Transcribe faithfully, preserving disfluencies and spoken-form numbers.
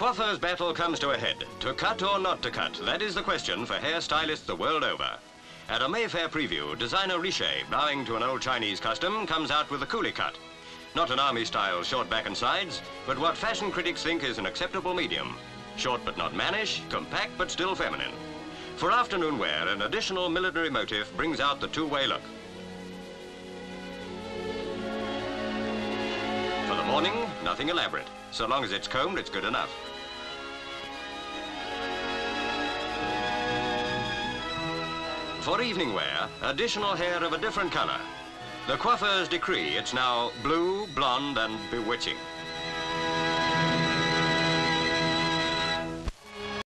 coiffer's battle comes to a head. To cut or not to cut, that is the question for hairstylists the world over. At a Mayfair preview, designer Riche, bowing to an old Chinese custom, comes out with a Coolie Cut. Not an army-style short back and sides, but what fashion critics think is an acceptable medium. Short but not mannish, compact but still feminine. For afternoon wear, an additional military motif brings out the two-way look. For the morning, nothing elaborate. So long as it's combed, it's good enough. For evening wear, additional hair of a different color. The coiffeurs decree it's now blue, blonde, and bewitching.